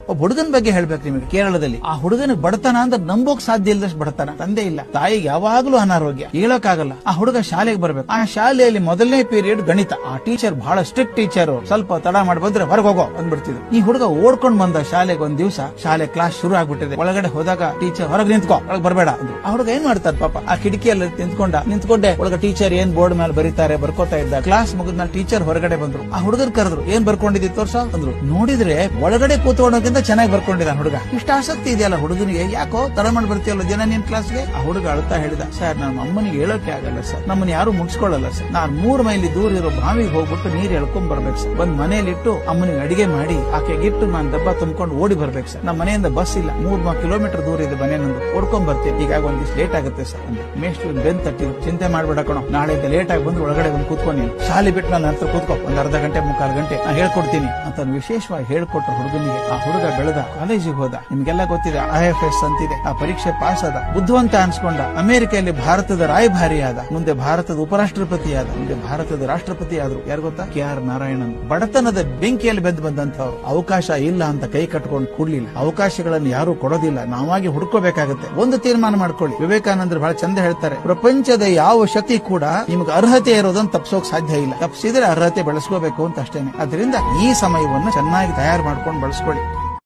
ಒಬ್ಬ ಹುಡುಗನ ಬಗ್ಗೆ ಹೇಳ್ಬೇಕು ನಿಮಗೆ. ಕೇರಳದಲ್ಲಿ ಆ ಹುಡುಗನ ಬಡತನ ಅಂದ್ರೆ ನಂಬೋಕ್ ಸಾಧ್ಯ ಇಲ್ಲದಷ್ಟು ಬಡತನ. ತಂದೆ ಇಲ್ಲ, ತಾಯಿಗೆ ಯಾವಾಗ್ಲೂ ಅನಾರೋಗ್ಯ, ಹೇಳಕ್ಕಾಗಲ್ಲ. ಆ ಹುಡುಗ ಶಾಲೆಗೆ ಬರ್ಬೇಕು. ಆ ಶಾಲೆಯಲ್ಲಿ ಮೊದಲನೇ ಪೀರಿಯಡ್ ಗಣಿತ. ಆ ಟೀಚರ್ ಬಹಳ ಸ್ಟ್ರಿಕ್ಟ್ ಟೀಚರ್. ಸ್ವಲ್ಪ ತಡ ಮಾಡಿ ಬಂದ್ರೆ ಹೊರಗೆ ಹೋಗೋ ಅಂದ್ಬಿಡ್ತಿದ್ರು. ಈ ಹುಡುಗ ಓಡ್ಕೊಂಡ್ ಬಂದ ಶಾಲೆಗೆ. ಒಂದ್ ದಿವಸ ಶಾಲೆ ಕ್ಲಾಸ್ ಶುರು ಆಗ್ಬಿಟ್ಟಿದೆ. ಒಳಗಡೆ ಹೋದಾಗ ಟೀಚರ್ ಹೊರಗೆ ನಿಂತ್ಕೋ, ಒಳಗೆ ಬರಬೇಡ ಅಂದ್ರು. ಆ ಹುಡುಗ ಏನ್ ಮಾಡ್ತಾರೆ ಪಾಪ, ಆ ಕಿಟಕಿಯಲ್ಲಿ ನಿಂತ್ಕೊಂಡೆ ಒಳಗೆ ಟೀಚರ್ ಏನ್ ಬೋರ್ಡ್ ಮೇಲೆ ಬರೀತಾರೆ ಬರ್ಕೋತಾ ಇದ್ದ. ಕ್ಲಾಸ್ ಮುಗಿದ್ಮೇಲೆ ಟೀಚರ್ ಹೊರಗಡೆ ಬಂದ್ರು. ಆ ಹುಡುಗರ್ ಕರೆದ್ರು, ಏನ್ ಬರ್ಕೊಂಡಿದ್ದಿ ತೋರ್ಸ ಅಂದ್ರು. ನೋಡಿದ್ರೆ ಒಳಗಡೆ ಕೂತ್ಕೊಳ್ಳೋಕ್ಕಿಂತ ಚೆನ್ನಾಗಿ ಬರ್ಕೊಂಡಿದ್ದ ಹುಡುಗ. ಇಷ್ಟ ಆಸಕ್ತಿ ಇದೆಯಲ್ಲ ಹುಡುಗನಿಗೆ, ಯಾಕೋ ತಡ ಮಾಡಿ ಬರ್ತೀಯಲ್ಲ ದಿನ ನಿನ್ ಕ್ಲಾಸ್ಗೆ. ಆ ಹುಡುಗ ಅಳ್ತಾ ಹೇಳಿದ, ಸರ್ ನಮ್ಮ ಅಮ್ಮನಿಗೆ ಹೇಳೋಕೆ ಆಗಲ್ಲ ಸರ್, ನಮ್ಮನ್ನ ಯಾರು ಮುಗಿಸ್ಕೊಳ್ಳಲ್ಲ ಸರ್. ನಾನ್ 3 ಮೈಲಿ ದೂರ ಇರೋ ಬಾವಿಗೆ ಹೋಗ್ಬಿಟ್ಟು ನೀರ್ ಎಳ್ಕೊಂಡ್ ಬರ್ಬೇಕು ಸರ್. ಬಂದ್ ಮನೇಲಿಟ್ಟು ಅಮ್ಮನಿಗೆ ಅಡಿಗೆ ಮಾಡಿ ಆಕೆಗಿಟ್ಟು ನಾನ್ ಡಬ್ಬ ತುಂಬ್ಕೊಂಡು ಓಡಿ ಬರ್ಬೇಕು ಸರ್. ನಮ್ಮ ಮನೆಯಿಂದ ಬಸ್ ಇಲ್ಲ, 3 ಕಿಲೋಮೀಟರ್ ದೂರ ಇದೆ ಮನೆ ನಂದು, ಓಡ್ಕೊಂಡ್ ಬರ್ತೀನಿ. ಈಗ ಒಂದಿಷ್ಟು ಲೇಟ್ ಆಗುತ್ತೆ ಸರ್ ಅಂದ್ರೆ. ಮೇಷ್ಟ್ರು ಬೆನ್ ತಟ್ಟಿದ್ರು, ಚಿಂತೆ ಮಾಡ್ಬೇಡ ಕಣೋ, ನಾಳೆಯಿಂದ ಲೇಟ್ ಆಗಿ ಬಂದು ಒಳಗಡೆ ಬಂದು ಕೂತ್ಕೊಂಡು ಶಾಲೆ ಬಿಟ್ಟು ನನ್ನ ಹತ್ರ ಕೂತ್ಕೋ, ಒಂದ್ ಅರ್ಧ ಗಂಟೆ 3/4 ಗಂಟೆ ನಾ ಹೇಳ್ಕೊಡ್ತೀನಿ ಅಂತ ವಿಶೇಷವಾಗಿ ಹೇಳ್ಕೊಟ್ರು ಹುಡುಗನಿಗೆ. ಆ ಹುಡುಗ ಬೆಳೆದ, ಕಾಲೇಜಿಗೆ ಹೋದ. ನಿಮ್ಗೆಲ್ಲ ಗೊತ್ತಿದೆ IFS ಅಂತಿದೆ, ಆ ಪರೀಕ್ಷೆ ಪಾಸ್ ಆದ. ಬುದ್ಧಿವಂತ ಅನ್ಸ್ಕೊಂಡ. ಅಮೆರಿಕೆಯಲ್ಲಿ ಭಾರತದ ರಾಯಭಾರಿ ಆದ, ಮುಂದೆ ಭಾರತದ ಉಪರಾಷ್ಟ್ರಪತಿ ಆದ, ಮುಂದೆ ಭಾರತದ ರಾಷ್ಟ್ರಪತಿ ಆದ್ರು. ಯಾರು ಗೊತ್ತಾ? KR ನಾರಾಯಣನ್. ಬಡತನದ ಬೆಂಕಿಯಲ್ಲಿ ಬೆಂದು ಬಂದಂತವ್ರು. ಅವಕಾಶ ಇಲ್ಲ ಅಂತ ಕೈ ಕಟ್ಕೊಂಡು ಕೂಡ್ಲಿಲ್ಲ. ಅವಕಾಶಗಳನ್ನು ಯಾರು ಕೊಡೋದಿಲ್ಲ, ನಾವಾಗಿ ಹುಡ್ಕೋಬೇಕಾಗುತ್ತೆ. ಒಂದು ತೀರ್ಮಾನ ಮಾಡ್ಕೊಳ್ಳಿ. ವಿವೇಕಾನಂದರು ಬಹಳ ಚಂದ ಹೇಳ್ತಾರೆ, ಪ್ರಪಂಚದ ಯಾವ ಶಕ್ತಿ ಕೂಡ ನಿಮ್ಗೆ ಅರ್ಹತೆ ಇರೋದನ್ನ ತಪ್ಪಿಸೋಕ್ ಸಾಧ್ಯ ಇಲ್ಲ, ತಪ್ಪಿಸಿದ್ರೆ ಅರ್ಹತೆ ಬೆಳೆಸ್ಕೋಬೇಕು ಅಂತ ಅಷ್ಟೇನೆ. ಅದರಿಂದ ಈ ಸಮಯವನ್ನು ಚೆನ್ನಾಗಿ ತಯಾರು ಮಾಡ್ಕೊಂಡು ಬಳಸ್ಕೊಳ್ಳಿ.